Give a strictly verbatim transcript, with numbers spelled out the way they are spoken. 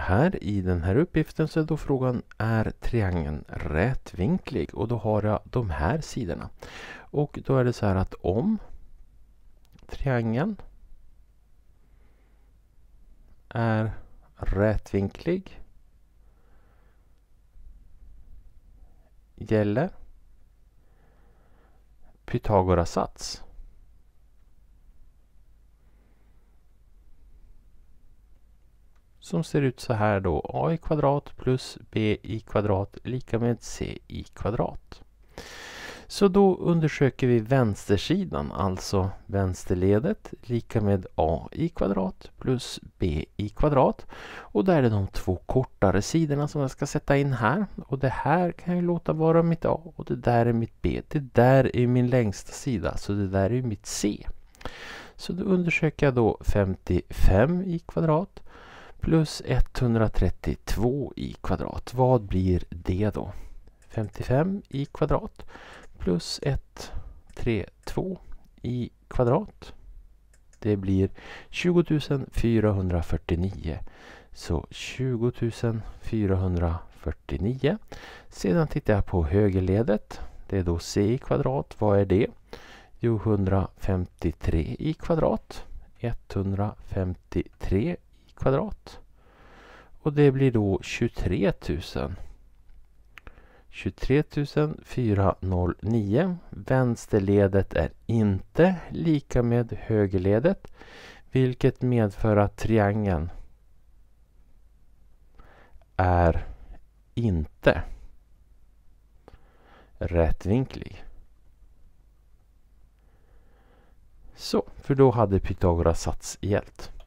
här i den här uppgiften så är då frågan, är triangeln rätvinklig? Och då har jag de här sidorna. Och då är det så här att om triangeln är rätvinklig gäller Pythagoras sats. Som ser ut så här då. A i kvadrat plus B i kvadrat lika med C i kvadrat. Så då undersöker vi vänstersidan, alltså vänsterledet lika med A i kvadrat plus B i kvadrat. Och där är det de två kortare sidorna som jag ska sätta in här. Och det här kan jag låta vara mitt A och det där är mitt B. Det där är min längsta sida, så det där är mitt C. Så då undersöker jag då femtiofem i kvadrat plus etthundratrettiotvå i kvadrat. Vad blir det då? femtiofem i kvadrat plus etthundratrettiotvå i kvadrat. Det blir tjugo tusen fyrahundrafyrtionio. Så tjugo tusen fyrahundrafyrtionio. Sedan tittar jag på högerledet. Det är då C i kvadrat. Vad är det? Jo, etthundrafemtiotre i kvadrat. etthundrafemtiotre i kvadrat. Och det blir då tjugotre tusen. tjugotre tusen fyrahundranio. Vänsterledet är inte lika med högerledet, vilket medför att triangeln är inte rätvinklig. Så, för då hade Pythagoras sats gällt.